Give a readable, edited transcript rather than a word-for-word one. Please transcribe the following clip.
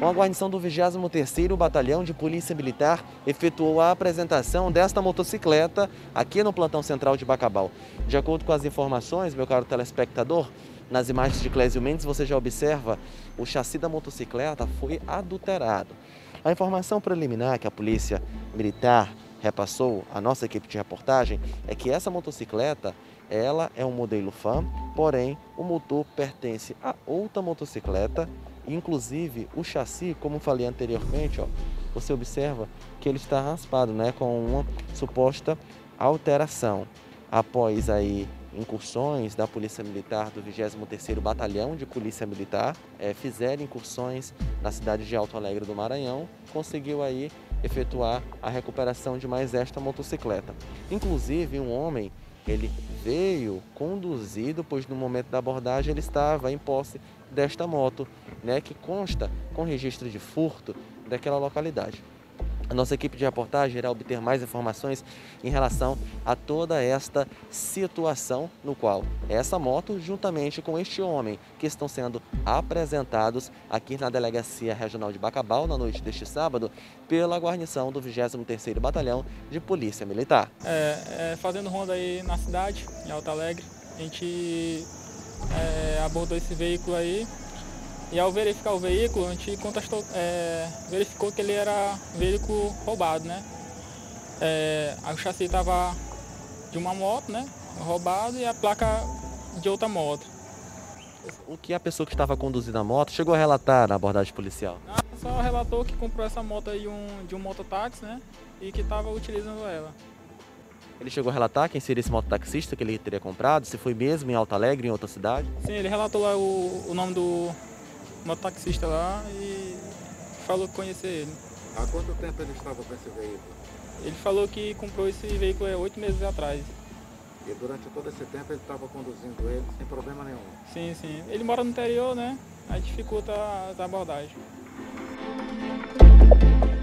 Uma guarnição do 23º Batalhão de Polícia Militar efetuou a apresentação desta motocicleta aqui no plantão central de Bacabal. De acordo com as informações, meu caro telespectador, nas imagens de Clésio Mendes você já observa o chassi da motocicleta foi adulterado. A informação preliminar que a Polícia Militar repassou à nossa equipe de reportagem é que essa motocicleta, ela é um modelo Fan, porém o motor pertence a outra motocicleta, inclusive o chassi, como falei anteriormente, ó, você observa que ele está raspado, né, com uma suposta alteração. Após aí incursões da Polícia Militar do 23º Batalhão de Polícia Militar, fizeram incursões na cidade de Alto Alegre do Maranhão, conseguiu aí efetuar a recuperação de mais esta motocicleta. Inclusive um homem, ele veio conduzido, pois no momento da abordagem ele estava em posse desta moto, né, que consta com registro de furto daquela localidade. A nossa equipe de reportagem irá obter mais informações em relação a toda esta situação no qual essa moto, juntamente com este homem, que estão sendo apresentados aqui na Delegacia Regional de Bacabal na noite deste sábado, pela guarnição do 23º Batalhão de Polícia Militar. Fazendo ronda aí na cidade, em Alto Alegre, a gente abordou esse veículo aí. E ao verificar o veículo, a gente verificou que ele era veículo roubado, né? O chassi estava de uma moto, né? Roubado, e a placa de outra moto. O que a pessoa que estava conduzindo a moto chegou a relatar na abordagem policial? Só relatou que comprou essa moto aí de um mototáxi, né? E que estava utilizando ela. Ele chegou a relatar quem seria esse mototaxista que ele teria comprado? Se foi mesmo em Alto Alegre, em outra cidade? Sim, ele relatou lá o nome do mototaxista lá e falou que conhecia ele. Há quanto tempo ele estava com esse veículo? Ele falou que comprou esse veículo 8 meses atrás. E durante todo esse tempo ele estava conduzindo ele sem problema nenhum? Sim, sim. Ele mora no interior, né? Aí dificulta as abordagens.